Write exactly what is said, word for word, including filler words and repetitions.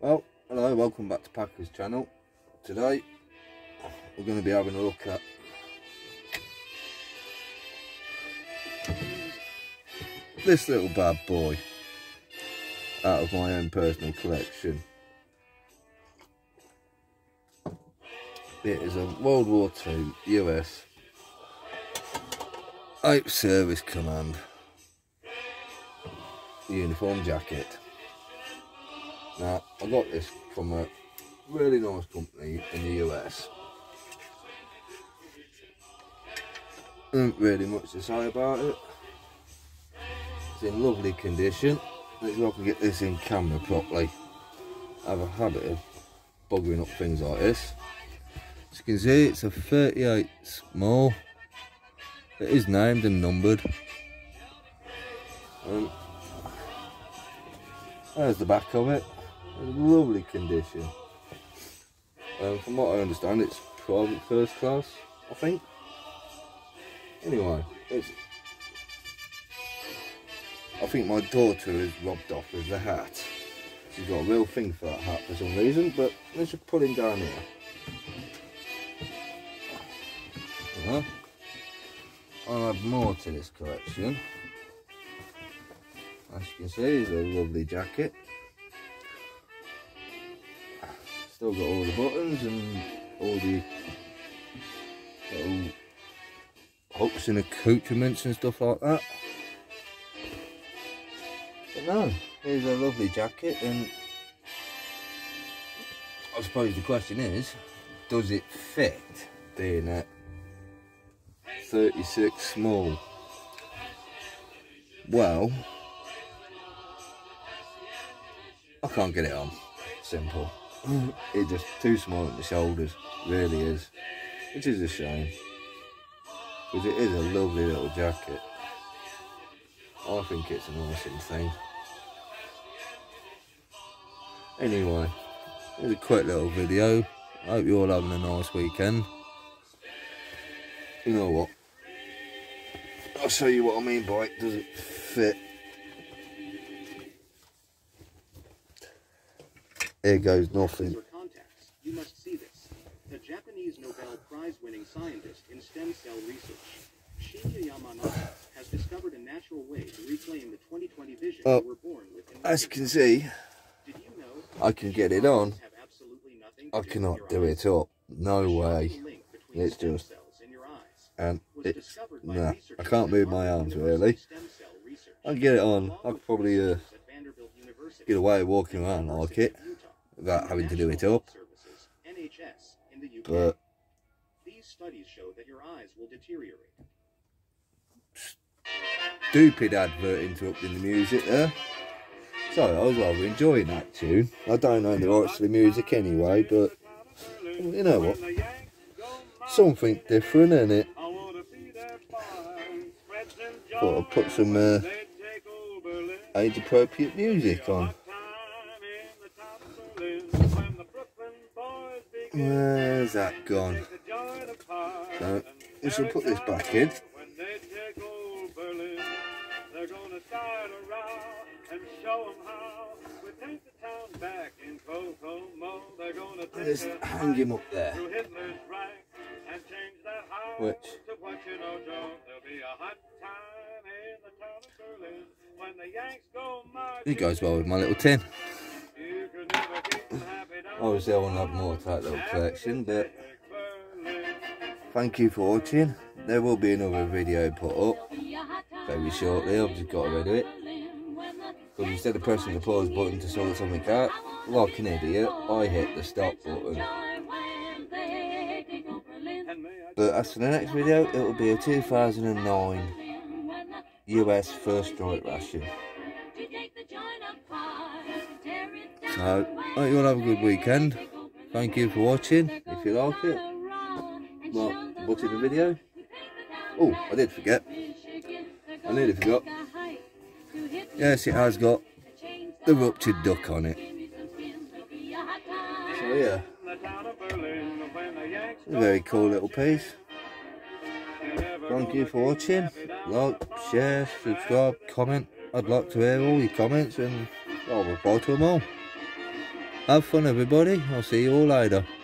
Well, hello, welcome back to Packer's channel. Today we're going to be having a look at this little bad boy out of my own personal collection. It is a World War Two U S eighth Service Command uniform jacket. Now, I got this from a really nice company in the U S. Not really much to say about it. It's in lovely condition. Let's see if I can get this in camera properly. I have a habit of buggering up things like this. As you can see, it's a thirty-eight small. It is named and numbered. Um, there's the back of it. In lovely condition. Um, from what I understand, it's private first class, I think. Anyway, it's. I think my daughter is robbed off with the hat. She's got a real thing for that hat for some reason, but let's just put him down here. Yeah. I'll have more to this collection. As you can see, it's a lovely jacket. Still got all the buttons and all the little hooks and accoutrements and stuff like that. But no, here's a lovely jacket, and I suppose the question is, does it fit being at thirty-six small? Well, I can't get it on. Simple. It's just too small at the shoulders, really is, which is a shame, because it is a lovely little jacket. I think it's an awesome thing. Anyway, here's a quick little video. I hope you're all having a nice weekend. You know what? I'll show you what I mean by it doesn't fit. Here goes nothing. You must see this. The Japanese Nobel Prize-winning scientist in stem cell research, Shinya Yamanaka, has discovered a natural way to reclaim the twenty twenty vision oh, we were born with. As you can see, Did you know I can get it on. I cannot do it up. No way. It's just, and it's, nah, I can't move my arms really. I can get it on. I could probably uh, get away walking around like it without having to do it up. But these studies show that your eyes will deteriorate. Stupid advert interrupting the music there. Sorry, I was rather enjoying that tune. I don't know the rights to the music anyway, but you know what? Something different, innit? Thought I'd put some uh, age-appropriate music on. Where's that gone? So, we shall put this back in. Just hang him up there. Which it goes well with my little tin. Obviously I want to have more to that little collection, but thank you for watching. There will be another video put up very shortly. I've just got rid of it, because instead of pressing the pause button to sort something out, like an idiot, I hit the stop button. But as for the next video, it will be a two thousand nine U S first strike ration. So, I hope you all have a good weekend. Thank you for watching. If you like it, well, watching the video. Oh, I did forget. I nearly forgot. Yes, it has got the ruptured duck on it. So yeah, it's a very cool little piece. Thank you for watching. Like, share, subscribe, comment. I'd like to hear all your comments and I'll reply to them all. Have fun, everybody. I'll see you all later.